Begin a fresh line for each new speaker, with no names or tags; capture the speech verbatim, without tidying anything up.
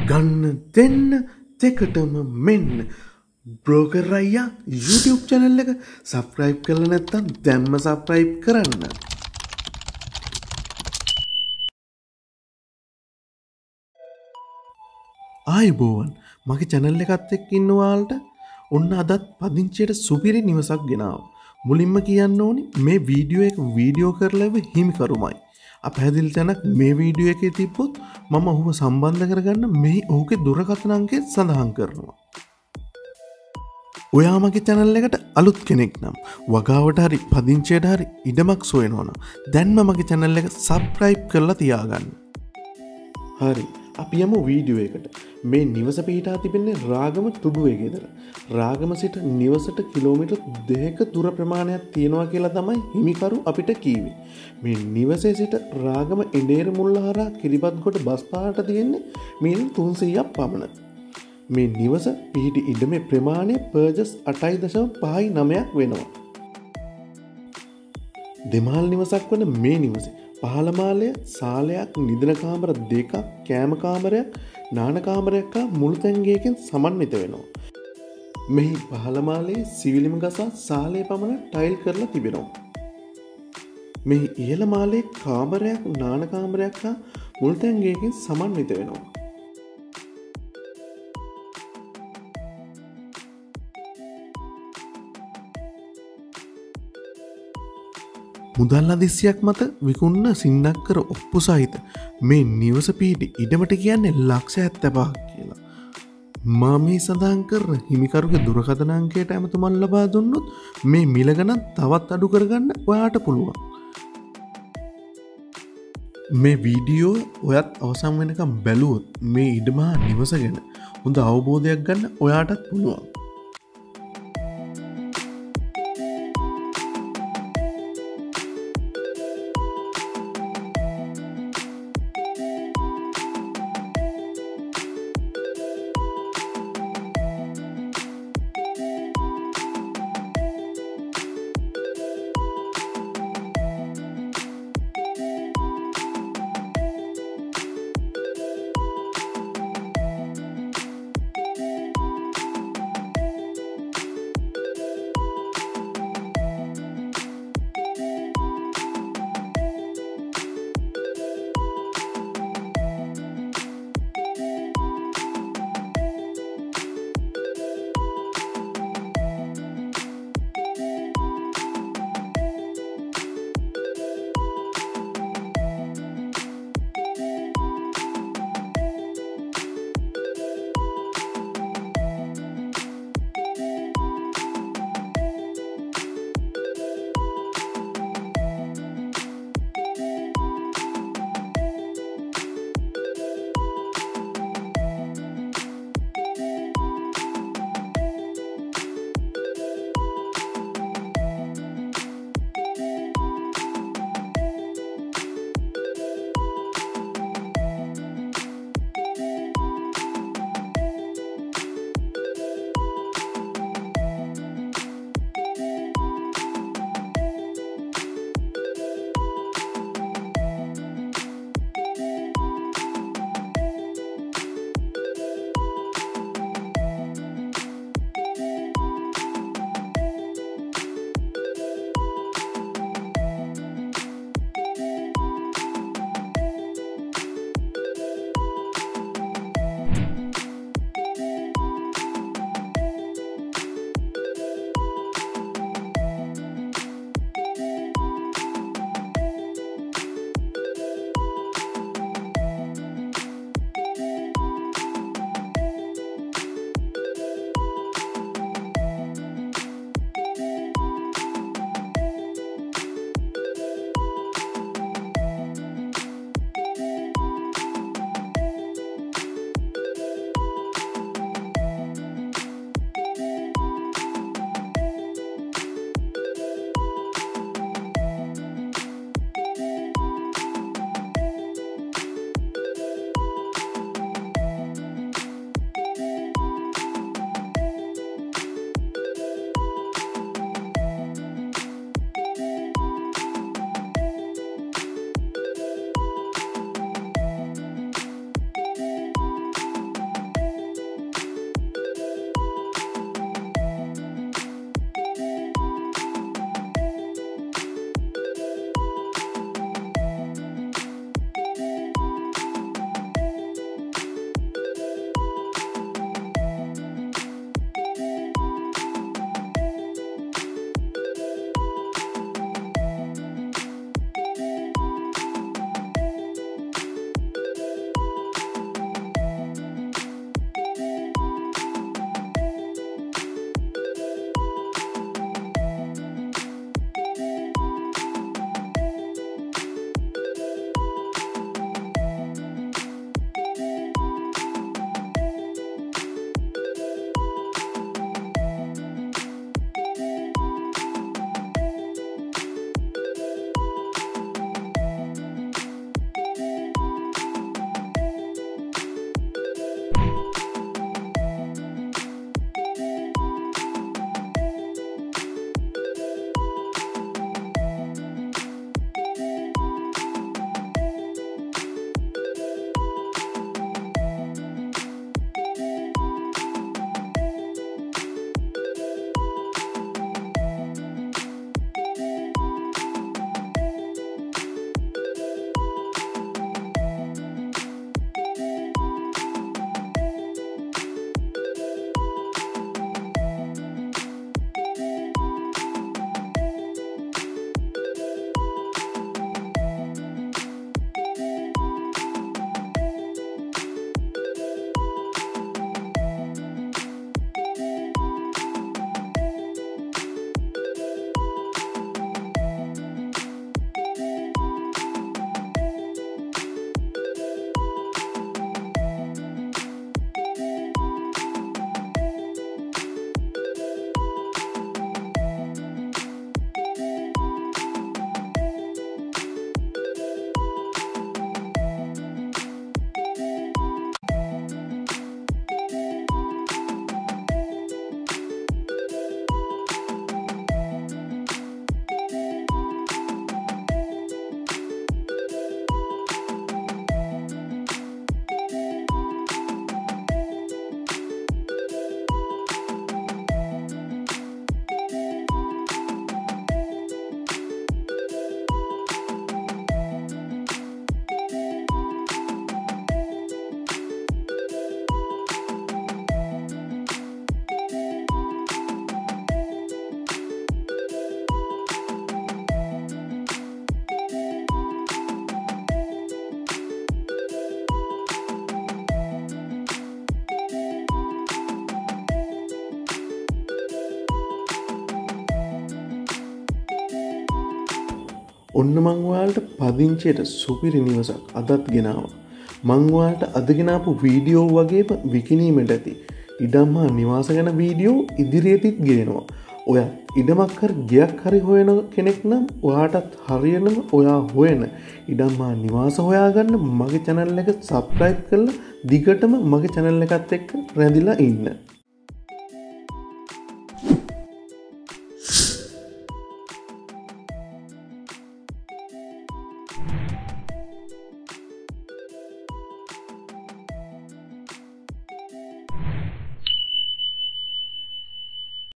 ගන්න දෙන්න දෙකටම මෙන්න බ්‍රෝකර් අයියා YouTube channel එක subscribe කරලා නැත්නම් දැම්ම subscribe කරන්න. ආයුබෝවන් මගේ channel එකත් එක්ක ඉන්න ඔයාලට ඔන්න අදත් පදිංචියට සුපිරි නිවසක් ගෙනාවා. මුලින්ම කියන්න ඕනි මේ වීඩියෝ එක වීඩියෝ කරලා ඉව හිමිකරුමයි. අපහැදිලි තැනක් මේ වීඩියෝ එකේ තිබ්බොත් මම ඔහුව සම්බන්ධ කරගන්න මේ ඔහුගේ දුරකථන අංකය සඳහන් කරනවා. ඔයා මගේ channel එකට අලුත් කෙනෙක් නම් වගාවට හරි පදිංචියට හරි ඉඩමක් සොයනවා නම් දැන්ම මගේ channel එක subscribe කරලා තියාගන්න. හරි අපි යමු වීඩියෝ එකට. මේ නිවස පිහිටා තිබෙන්නේ රාගම තුඩුවේ ගෙදර. රාගම සිට නිවසට කිලෝමීටර් දෙකක දුර ප්‍රමාණයක් තියෙනවා කියලා තමයි හිමිකරු අපිට කීවේ. මේ නිවසේ සිට රාගම එඬේර මුල්ල හරහා කිරිබත්ගොඩ බස් පාරට තියෙන්නේ මීටර් තුන්සීයක් පමණ. මේ නිවස පිහිටි ඉඩමේ ප්‍රමාණය පර්ජස් අටයි දශම පහයි නවයක් වෙනවා. දෙමහල් නිවසක් වන මේ නිවසේ පහළ මාලය සාලයක් නිදන කාමර දෙකක් කෑම කාමරයක් නාන කාමරයක් හා මුළු තැන්ගයකින් සමන්විත වෙනවා. මෙහි පහළ මාලයේ සිවිලිම ගසා සාලය පමණ ටයිල් කරලා තිබෙනවා. මෙහි ඉහළ මාලයේ කාමරයක් නාන කාමරයක් හා මුළු තැන්ගයකින් සමන්විත වෙනවා. මුදල් අදිස්සියක් මත විකුන්න සින්නක් කර ඔප්පු සහිත මේ නිවස පිහිටි ඉඩමට කියන්නේ ලක්ෂ හැත්තෑපහක් කියලා. මා මේ සඳහන් කරන හිමිකරුගේ දුරකථන අංකයට ඇමතුමන් ලබා දුන්නොත් මේ මිල ගණන් තවත් අඩු කරගන්න ඔයාට පුළුවන්. මේ වීඩියෝ ඔයත් අවසන් වෙනකම් බැලුවොත් මේ ඉඩම හා නිවස ගැන හොඳ අවබෝධයක් ගන්න ඔයාටත් පුළුවන්. ඔන්න මං ඔයාලට පදිංචියට සුපිරි නිවසක් අදත් ගෙනාවා. මං ඔයාලට අද ගෙනාපු වීඩියෝ වගේම විකිණීමට ඇති ඉඩම් හා නිවාස ගැන වීඩියෝ ඉදිරියේදීත් ගේනවා. ඔයා ඉඩමක් හරි ගයක් හරි හොයන කෙනෙක් නම් ඔයාටත් හරියනම ඔයා හොයන ඉඩම් හා නිවාස හොයාගන්න මගේ channel එක subscribe කරලා දිගටම මගේ channel එකත් එක්ක රැඳිලා ඉන්න.